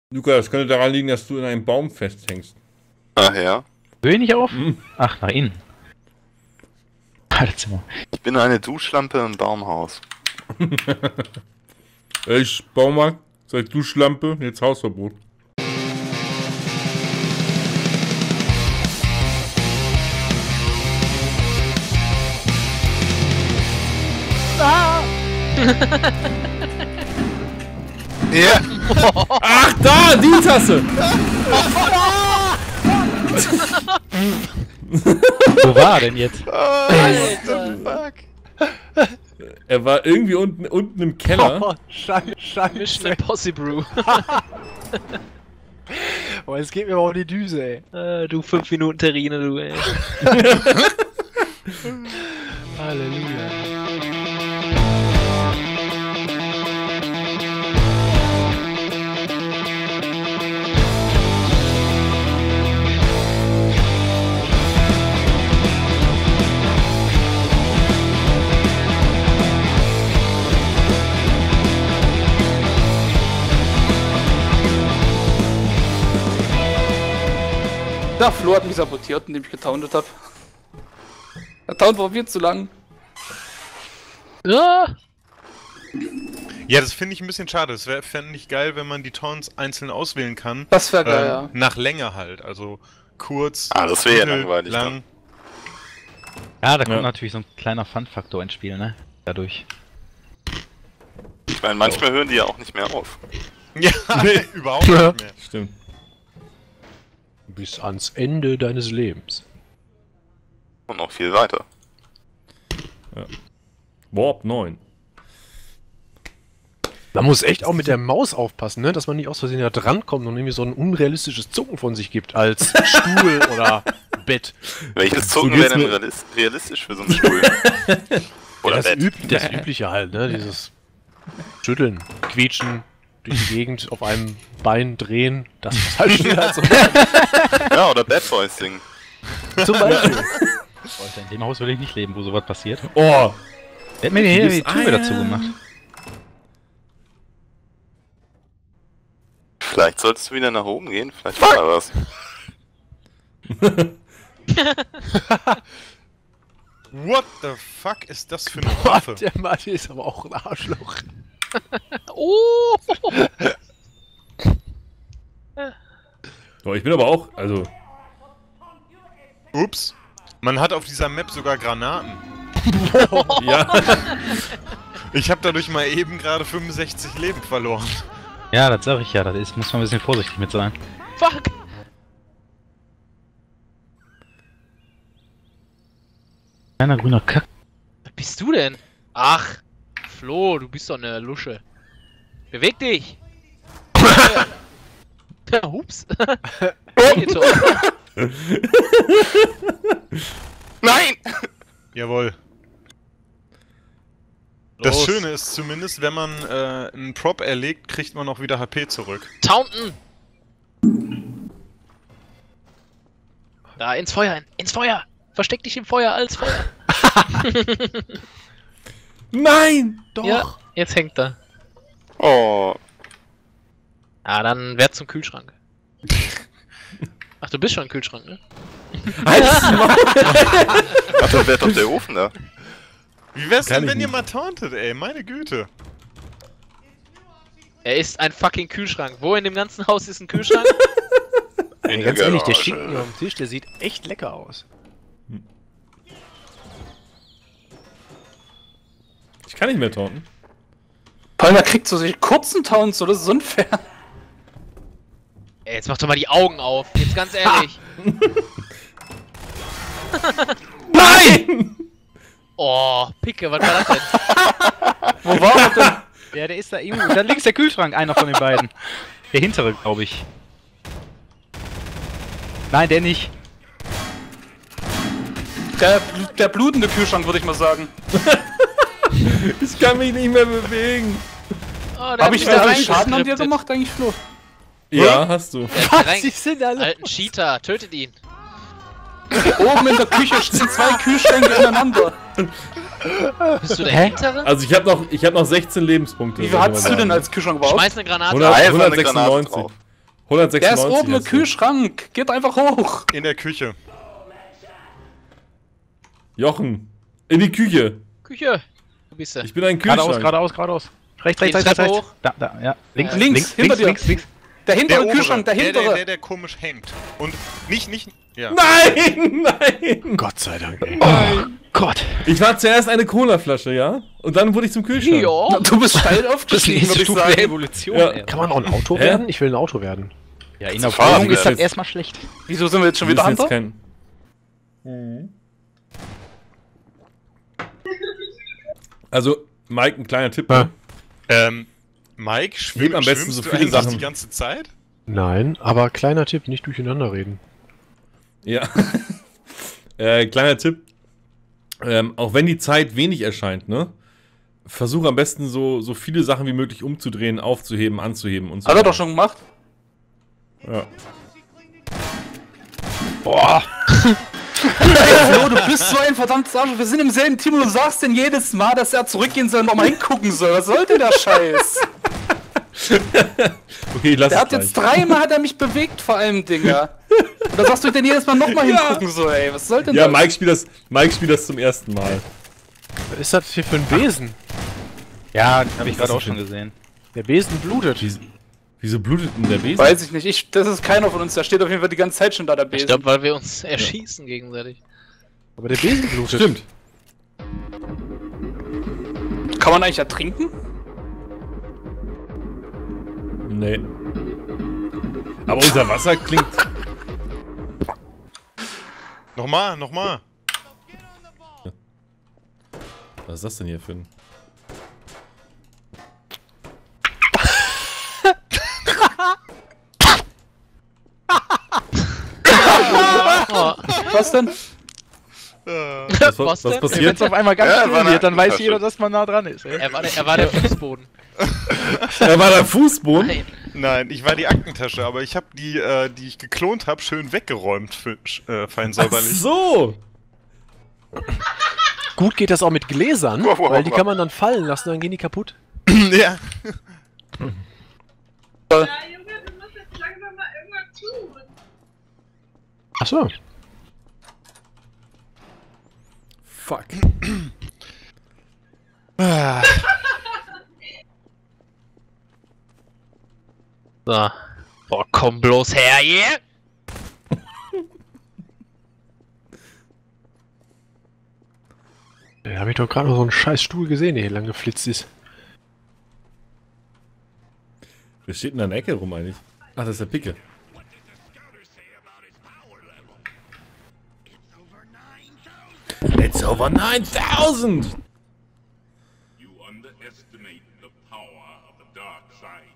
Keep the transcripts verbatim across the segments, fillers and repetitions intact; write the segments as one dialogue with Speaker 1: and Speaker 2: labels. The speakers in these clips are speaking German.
Speaker 1: Luca, das könnte daran liegen, dass du in einem Baum festhängst.
Speaker 2: Ach ja.
Speaker 3: Höhe nicht auf?
Speaker 1: Mhm.
Speaker 3: Ach, nach innen. Badezimmer.
Speaker 2: Ich bin eine Duschlampe im Baumhaus.
Speaker 1: Ich, Baumarkt, seit Duschlampe, jetzt Hausverbot.
Speaker 4: Ah!
Speaker 2: Ja!
Speaker 1: Ach, da, die Tasse!
Speaker 3: Wo war er denn jetzt?
Speaker 2: Oh, Alter, fuck.
Speaker 1: Er war irgendwie unten, unten im Keller.
Speaker 4: Oh, Scheiße, Scheiße.
Speaker 5: Mission Impossible.
Speaker 4: Oh, es geht mir aber um die Düse, ey.
Speaker 5: äh, du fünf Minuten Terrine, du, ey.
Speaker 4: Halleluja.
Speaker 6: Ja, Flo hat mich sabotiert, indem ich getauntet habe. Der Taunt war viel zu lang.
Speaker 5: Ja.
Speaker 7: Ja, das finde ich ein bisschen schade. Es wäre fände ich geil, wenn man die Taunts einzeln auswählen kann.
Speaker 6: Das wäre geil,
Speaker 7: ähm,
Speaker 6: ja.
Speaker 7: Nach Länge halt. Also kurz,
Speaker 2: Ah, das wäre ja
Speaker 7: mittel,
Speaker 2: langweilig,
Speaker 7: lang.
Speaker 3: Ja, da kommt
Speaker 1: Ja.
Speaker 3: natürlich so ein kleiner Fun-Faktor ins Spiel, ne? Dadurch.
Speaker 2: Ich meine, manchmal hören die ja auch nicht mehr auf.
Speaker 7: Ja, überhaupt nicht mehr.
Speaker 1: Stimmt.
Speaker 4: Bis ans Ende deines Lebens.
Speaker 2: Und noch viel weiter.
Speaker 1: Warp neun.
Speaker 4: Man muss echt auch mit der Maus aufpassen, ne? Dass man nicht aus Versehen da drankommt und irgendwie so ein unrealistisches Zucken von sich gibt, als Stuhl oder Bett.
Speaker 2: Welches
Speaker 1: So
Speaker 2: Zucken
Speaker 1: geht's
Speaker 2: wäre denn
Speaker 1: mir-
Speaker 2: realis- realistisch für so einen Stuhl? Oder
Speaker 4: Ja, das,
Speaker 2: Bett?
Speaker 4: üb das Übliche halt, ne? Dieses Schütteln, Quietschen, durch die Gegend auf einem Bein drehen, das was halt schon halt so.
Speaker 2: Ja, oder Bad Boys singen.
Speaker 4: Zum Beispiel.
Speaker 3: Alter, in dem Haus will ich nicht leben, wo sowas passiert.
Speaker 1: Oh!
Speaker 3: Der hat mir hier die
Speaker 1: Gibt's
Speaker 3: Tür
Speaker 1: einen?
Speaker 3: dazu gemacht.
Speaker 2: Vielleicht solltest du wieder nach oben gehen, vielleicht war da was.
Speaker 7: What the fuck ist das für eine Waffe?
Speaker 4: Der Martin ist aber auch ein Arschloch.
Speaker 5: Oh!
Speaker 1: So, ich bin aber auch, also,
Speaker 7: Ups. Man hat auf dieser Map sogar Granaten.
Speaker 1: ja.
Speaker 7: Ich habe dadurch mal eben gerade fünfundsechzig Leben verloren.
Speaker 3: Ja, das sag ich ja, das ist, muss man ein bisschen vorsichtig mit sein.
Speaker 5: Fuck!
Speaker 3: Kleiner grüner Kack.
Speaker 5: Wer bist du denn? Ach, Flo, du bist doch eine Lusche. Beweg dich! Hups! Monitor.
Speaker 2: Nein!
Speaker 7: Jawohl. Das
Speaker 5: Los.
Speaker 7: Schöne ist zumindest, wenn man äh, einen Prop erlegt, kriegt man auch wieder H P zurück.
Speaker 5: Taunten! Da, ins Feuer, ins Feuer! Versteck dich im Feuer als Feuer!
Speaker 1: Nein!
Speaker 4: Doch.
Speaker 5: Ja, jetzt hängt er.
Speaker 2: Oh,
Speaker 5: Ah, dann werd zum Kühlschrank. Ach, du bist schon im Kühlschrank, ne?
Speaker 1: Halt's Maul!
Speaker 2: ach, dann wäre doch der Ofen da.
Speaker 7: Wie wär's
Speaker 1: Kann
Speaker 7: denn,
Speaker 1: ich
Speaker 7: wenn ihr
Speaker 1: nicht.
Speaker 7: mal tauntet, ey? Meine Güte.
Speaker 5: Er ist ein fucking Kühlschrank. Wo in dem ganzen Haus ist ein Kühlschrank?
Speaker 2: In
Speaker 4: Ganz ehrlich, der
Speaker 2: Garage.
Speaker 4: Schinken auf dem Tisch, der sieht echt lecker aus.
Speaker 1: Ich kann nicht mehr taunten.
Speaker 6: Palmer kriegt so solche kurzen Taunts, so, das ist unfair.
Speaker 5: Ey, jetzt mach doch mal die Augen auf. Jetzt ganz ehrlich.
Speaker 1: Nein!
Speaker 5: Oh, Picke, was war das denn?
Speaker 6: Wo war er denn?
Speaker 3: Ja, der ist da irgendwo. Da links der Kühlschrank, einer von den beiden. Der hintere, glaube ich. Nein, der nicht.
Speaker 6: Der, der blutende Kühlschrank, würde ich mal sagen.
Speaker 1: Ich kann mich nicht mehr bewegen.
Speaker 5: Oh, der
Speaker 6: Hab ich
Speaker 5: wieder
Speaker 6: da einen Schaden an dir
Speaker 5: reingeskriptet.
Speaker 6: gemacht, eigentlich, Flo?
Speaker 1: Ja, hast du.
Speaker 5: Der
Speaker 4: Was?
Speaker 5: rein-
Speaker 4: Die sind alle.
Speaker 5: Alten Cheater, tötet ihn.
Speaker 6: Oben in der Küche stehen zwei Kühlschränke ineinander.
Speaker 5: Bist du der
Speaker 3: Hä?
Speaker 5: Hintere?
Speaker 1: Also ich habe noch, ich habe noch sechzehn Lebenspunkte.
Speaker 6: Wie viel hattest du denn als Kühlschrank überhaupt?
Speaker 5: Schmeiß eine Granate.
Speaker 1: hundert
Speaker 2: Einfach eine Granate
Speaker 1: hundertsechsundneunzig.
Speaker 2: drauf.
Speaker 6: Der ist
Speaker 1: hundertsechsundneunzig.
Speaker 6: oben im
Speaker 1: hast du.
Speaker 6: Kühlschrank. Geht einfach hoch.
Speaker 7: In der Küche.
Speaker 1: Jochen, in die Küche.
Speaker 5: Küche. Wo bist du?
Speaker 1: Ich bin ein
Speaker 3: Geradeaus,
Speaker 1: Kühlschrank.
Speaker 3: geradeaus, geradeaus. Rechts, rechts,
Speaker 5: Die
Speaker 3: rechts, rechts,
Speaker 5: Treppe
Speaker 3: rechts. Da, da, ja. Links,
Speaker 5: Äh,
Speaker 6: links,
Speaker 3: links,
Speaker 6: hinter
Speaker 3: links,
Speaker 6: dir.
Speaker 3: links, links.
Speaker 6: Der hintere
Speaker 7: obere,
Speaker 6: Kühlschrank, der
Speaker 7: der,
Speaker 6: hintere.
Speaker 7: der, der, der komisch hängt. Und nicht, nicht, ja.
Speaker 1: Nein, nein.
Speaker 4: Gott sei Dank, ey.
Speaker 3: Oh Gott.
Speaker 1: Ich war zuerst eine Colaflasche, ja? Und dann wurde ich zum Kühlschrank.
Speaker 5: Ja.
Speaker 6: Du bist steil
Speaker 3: Das ist die
Speaker 6: aufgestiegen,
Speaker 3: nächste
Speaker 6: würde ich
Speaker 3: Stufe der
Speaker 6: sagen.
Speaker 3: Evolution,
Speaker 1: Ja.
Speaker 3: ey.
Speaker 4: Kann man auch ein Auto
Speaker 1: Hä?
Speaker 4: werden? Ich will ein Auto werden.
Speaker 3: Ja, in der
Speaker 2: Fahrrad
Speaker 3: Wohnung ist das
Speaker 1: jetzt.
Speaker 3: erstmal schlecht.
Speaker 6: Wieso sind wir jetzt schon
Speaker 1: Wir
Speaker 6: wieder
Speaker 1: müssen jetzt
Speaker 6: Hunter?
Speaker 1: kein... Also, Mike, ein kleiner Tipp.
Speaker 4: Ja.
Speaker 7: Ähm, Mike, schwimm,
Speaker 1: am besten
Speaker 7: schwimmst
Speaker 1: so
Speaker 7: du
Speaker 1: viele
Speaker 7: eigentlich
Speaker 1: Sachen.
Speaker 7: die ganze Zeit?
Speaker 4: Nein, aber kleiner Tipp, nicht durcheinander reden.
Speaker 1: Ja. äh, kleiner Tipp. Ähm, auch wenn die Zeit wenig erscheint, ne? Versuch am besten so, so viele Sachen wie möglich umzudrehen, aufzuheben, anzuheben und so.
Speaker 6: Hat er doch schon gemacht.
Speaker 1: Ja.
Speaker 3: Boah.
Speaker 6: Flo, du bist so ein verdammtes Arsch. Wir sind im selben Team und du sagst denn jedes Mal, dass er zurückgehen soll und nochmal hingucken soll. Was sollte der Scheiß?
Speaker 1: Okay, ich lass
Speaker 6: Der
Speaker 1: es
Speaker 6: hat jetzt
Speaker 1: gleich.
Speaker 6: dreimal hat er mich bewegt, vor allem, Dinger. Und da sagst du denn jedes Mal nochmal
Speaker 1: Ja.
Speaker 6: hingucken soll, ey. Was soll denn
Speaker 1: Ja,
Speaker 6: das?
Speaker 1: Mike spielt das, Mike spielt das zum ersten Mal.
Speaker 4: Was ist das hier für ein Besen?
Speaker 3: Ja, habe ich
Speaker 1: ist
Speaker 3: gerade auch
Speaker 1: das
Speaker 3: schon
Speaker 1: denn?
Speaker 3: gesehen.
Speaker 4: Der Besen blutet.
Speaker 1: Wieso, wieso blutet denn der Besen?
Speaker 6: Weiß ich nicht. Ich, das ist keiner von uns. Der steht auf jeden Fall die ganze Zeit schon da, der
Speaker 5: Ich
Speaker 6: Besen.
Speaker 5: glaube, weil wir uns erschießen gegenseitig.
Speaker 4: Aber der Besen blutet.
Speaker 1: Stimmt.
Speaker 6: Kann man eigentlich ertrinken?
Speaker 1: Nee. Aber unter Wasser klingt...
Speaker 7: Nochmal, nochmal.
Speaker 1: Was ist das denn hier für ein...
Speaker 5: Oh,
Speaker 6: Was denn?
Speaker 7: Äh,
Speaker 1: Was, was,
Speaker 5: Was
Speaker 1: was
Speaker 5: denn?
Speaker 3: Wenn
Speaker 1: passiert?
Speaker 3: es auf einmal ganz
Speaker 2: Ja,
Speaker 3: still
Speaker 2: war eine
Speaker 3: wird, dann weiß
Speaker 2: Tasche.
Speaker 3: jeder, dass man nah dran ist. Ey.
Speaker 5: er, war der, er war der Fußboden.
Speaker 1: Da war der Fußboden.
Speaker 5: Nein.
Speaker 7: nein, ich war die Aktentasche, aber ich habe die, äh, die ich geklont habe, schön weggeräumt, für, äh, fein
Speaker 1: Ach
Speaker 7: säuberlich.
Speaker 1: so.
Speaker 4: Gut geht das auch mit Gläsern,
Speaker 2: Wow, wow,
Speaker 4: weil die
Speaker 2: wow.
Speaker 4: kann man dann fallen lassen, dann gehen die kaputt.
Speaker 7: Ja.
Speaker 8: Ja, Junge, du musst jetzt langsam mal irgendwas tun.
Speaker 4: Achso.
Speaker 1: Fuck.
Speaker 7: Ah,
Speaker 5: So. Boah, komm bloß her, yeah!
Speaker 4: Da habe ich doch gerade noch so einen scheiß Stuhl gesehen, der hier lang geflitzt ist.
Speaker 1: Wer steht in der Ecke rum eigentlich? Ach, das ist der Picke. It's over nine thousand!
Speaker 9: You underestimate the power of the dark side.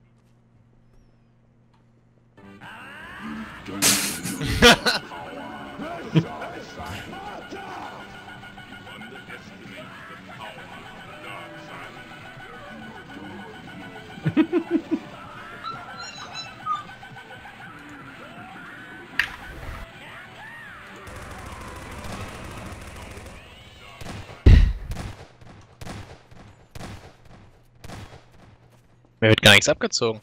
Speaker 9: You don't know the power of the dark side. You underestimate the power of the dark side.
Speaker 5: Mir wird gar nichts abgezogen.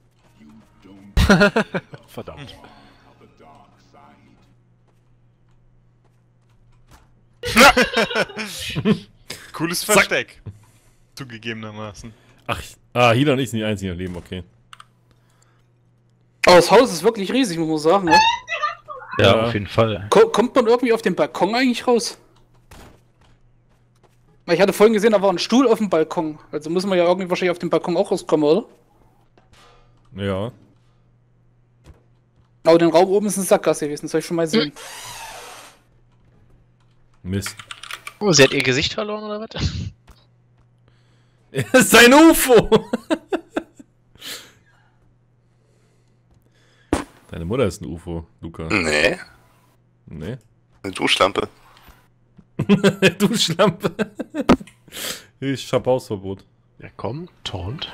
Speaker 4: Verdammt.
Speaker 9: The dark side.
Speaker 7: cooles Versteck. Zugegebenermaßen.
Speaker 1: Ach, ah, Hila und ich sind die einzigen im Leben, okay.
Speaker 6: Aber das Haus ist wirklich riesig, muss man sagen. Ne?
Speaker 3: Ja,
Speaker 1: Ja.
Speaker 3: auf jeden Fall.
Speaker 6: Ko kommt man irgendwie auf den Balkon eigentlich raus? Weil ich hatte vorhin gesehen, da war ein Stuhl auf dem Balkon. Also muss man ja irgendwie wahrscheinlich auf dem Balkon auch rauskommen, oder?
Speaker 1: Ja.
Speaker 6: Aber den Raum oben ist ein Sackgasse gewesen, das soll ich schon mal sehen.
Speaker 1: Mist.
Speaker 5: Oh, sie hat ihr Gesicht verloren, oder was?
Speaker 1: Es ist ein U F O! Deine Mutter ist ein U F O, Luca.
Speaker 2: Nee,
Speaker 1: Nee?
Speaker 2: eine Duschlampe.
Speaker 1: Du Schlampe. Ich hab Hausverbot.
Speaker 4: Ja komm, Taunt.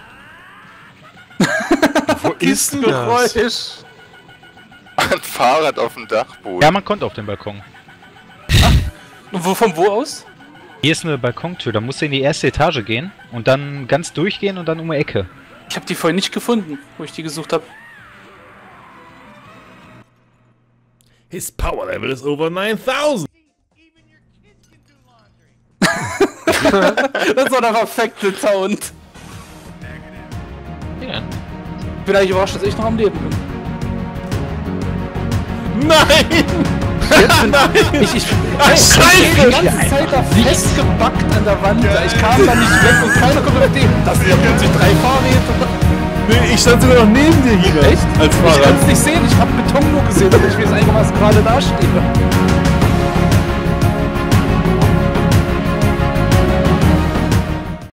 Speaker 7: Wo ist denn das?
Speaker 6: Geräusch.
Speaker 2: Ein Fahrrad auf dem Dachboden.
Speaker 3: Ja, man kommt auf den Balkon.
Speaker 6: Und wo, von wo aus?
Speaker 3: Hier ist eine Balkontür, da musst du in die erste Etage gehen und dann ganz durchgehen und dann um die Ecke.
Speaker 6: Ich habe die vorhin nicht gefunden, wo ich die gesucht habe.
Speaker 1: His power level is over neuntausend.
Speaker 6: Das ist doch der perfekte Sound.
Speaker 5: Ja.
Speaker 6: Ich bin eigentlich überrascht, dass ich noch am Leben bin.
Speaker 1: Nein!
Speaker 6: Jetzt bin ich, ich, ich,
Speaker 1: Ach,
Speaker 6: ich
Speaker 1: Scheiße!
Speaker 6: bin die ganze Zeit da festgebackt an der Wand. Ich kam da nicht weg und keiner kommt auf den. Das sind ja plötzlich drei Fahrräder.
Speaker 1: Nee, ich stand sogar noch neben dir hier.
Speaker 6: Echt?
Speaker 1: Als
Speaker 6: Ich
Speaker 1: Fahrer.
Speaker 6: kann es nicht sehen. Ich habe Beton nur gesehen, weil ich mir das einigermaßen gerade dastehe.